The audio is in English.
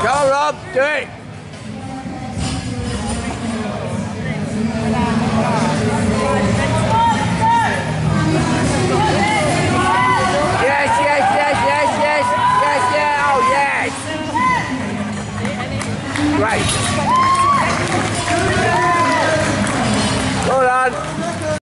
Go on, Rob, do it. Yes, yes, yes, yes, yes, yes, yeah, oh yes. Great. Well done.